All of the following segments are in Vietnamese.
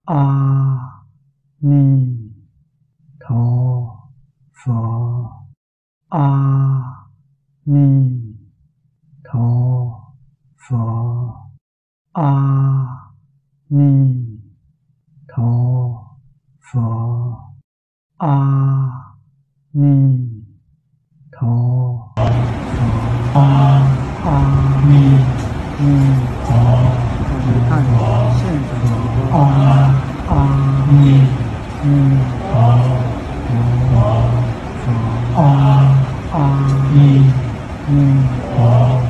A Ni Tho Phở. A Ni Tho Phở. A Ni Tho Phở. A Ni Tho Phở. A Ni Tho. 你看现场直播。阿弥陀佛。阿弥陀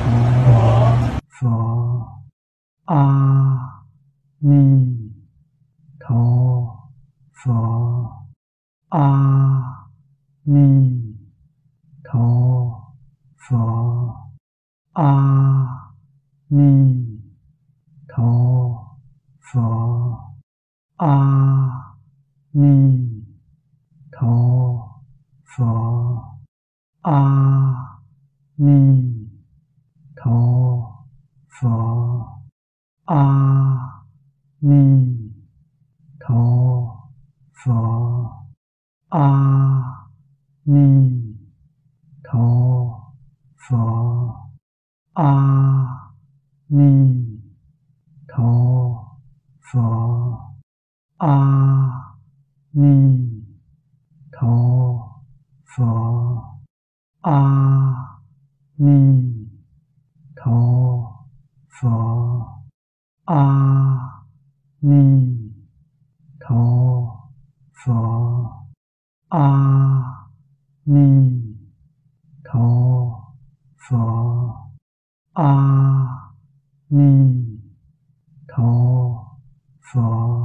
佛。阿弥陀佛。阿弥陀佛。阿弥陀佛。阿弥陀佛。阿弥陀佛。阿弥陀佛。阿弥陀佛。阿弥陀佛。阿弥陀佛。阿弥陀佛。阿弥陀佛。阿弥陀佛。阿弥陀佛。